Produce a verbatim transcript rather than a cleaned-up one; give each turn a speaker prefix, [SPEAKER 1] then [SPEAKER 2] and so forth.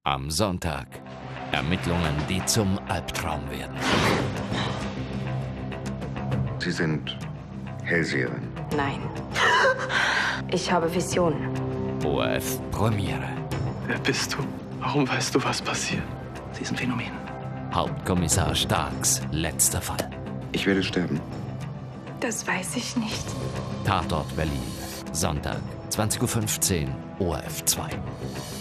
[SPEAKER 1] Am Sonntag. Ermittlungen, die zum Albtraum werden.
[SPEAKER 2] Sie sind Hellseherin?
[SPEAKER 3] Nein. Ich habe Visionen.
[SPEAKER 1] O R F Premiere.
[SPEAKER 4] Wer bist du? Warum weißt du, was passiert? Sie ist ein Phänomen.
[SPEAKER 1] Hauptkommissar Starks letzter Fall.
[SPEAKER 2] Ich werde sterben.
[SPEAKER 3] Das weiß ich nicht.
[SPEAKER 1] Tatort Berlin. Sonntag, zwanzig Uhr fünfzehn, O R F zwei.